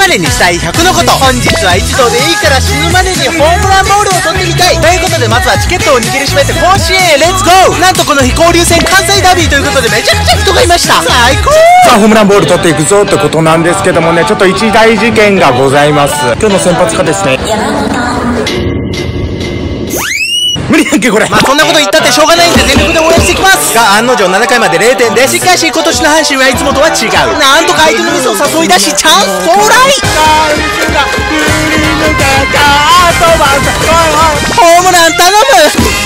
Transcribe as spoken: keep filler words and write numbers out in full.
までにしたいひゃくのこと。本日は一度でいいから死ぬまでにホームランボールを取ってみたいということで、まずはチケットを握りしめて甲子園へレッツゴー。なんとこの日交流戦関西ダービーということでめちゃくちゃ人がいました。最高。 さあホームランボール取っていくぞってことなんですけどもね、ちょっと一大事件がございます。今日の先発家ですね、無理やんけこれ。 まあそんなこと言ったってしょうがないんで全力で応援していきますが、案の定ななかいまでれいてんで、しかし今年の阪神はいつもとは違う。なんとか相手のミスを誘い出しチャンス到来。ホームラン頼む。